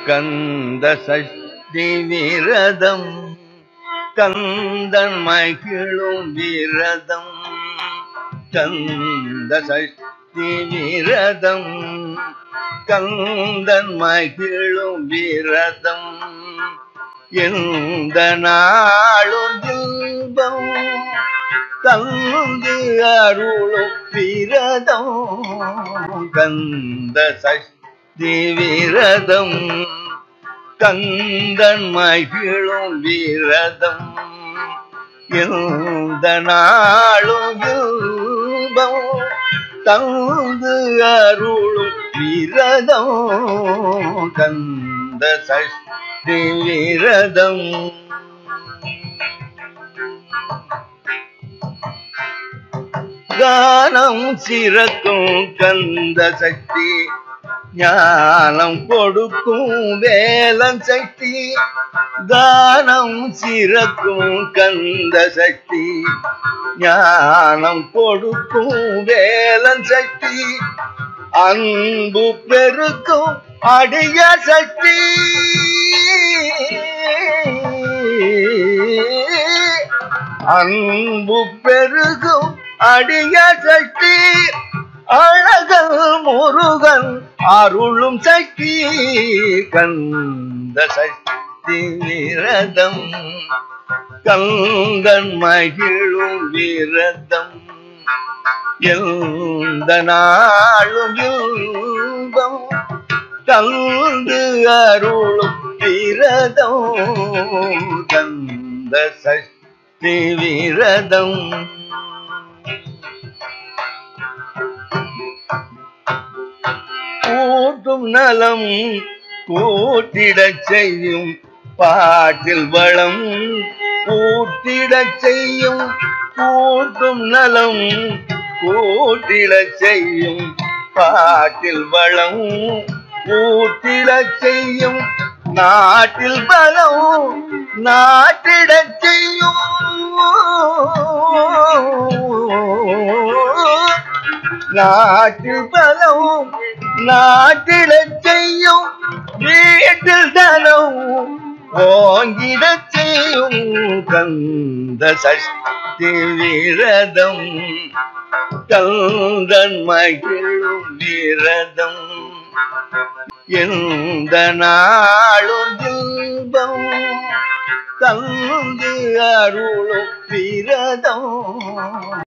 கந்த சஷ்டி விரதம் கந்தன் மகிழும் விரதம் கந்த சஷ்டி விரதம் கந்தன் மகிழும் விரதம் எந்த நாளும் இன்பம் தந்து அருளும் விரதம் கந்த சஷ்டி விரதம் கந்தன் மகிழும் விரதம் எந்த நாளும் இன்பம் தந்து அருளும் விரதம் கந்த சஷ்டி விரதம் கானம் சிறக்கும் கந்த சக்தி ஞானம் கொடுக்கும் வேலன் சக்தி கானம் சிறக்கும் கந்த சக்தி ஞானம் கொடுக்கும் வேலன் சக்தி அன்பு பெருக்கும் அடிய சக்தி அன்பு பெருகும் அடிய சக்தி அழகன் முருகன் அருளும் சக்தி கந்த சக்தி விரதம் கந்தன் மகிழும் விரதம் எந்த நாளும் இன்பம் தந்து அருளும் விரதம் கந்த சக்தி விரதம் கூட்டும் நலம் கூட்டிடச் செய்யும் பாட்டில் வளம் கூட்டிடச் செய்யும் கூட்டும் நலம் கூட்டிடச் செய்யும் பாட்டில் வளம் கூட்டிடச் செய்யும் நாட்டில் பலம் நாட்டிடச் செய்யும் நாட்டில் பலம் நாட்டிடச் செய்யும் வீட்டில் தனம் ஓங்கிடச் செய்யும் கந்த சஷ்டி விரதம் கந்தன் மகிழும் விரதம் எந்த நாளும் இன்பம் தந்து அருளும் விரதம்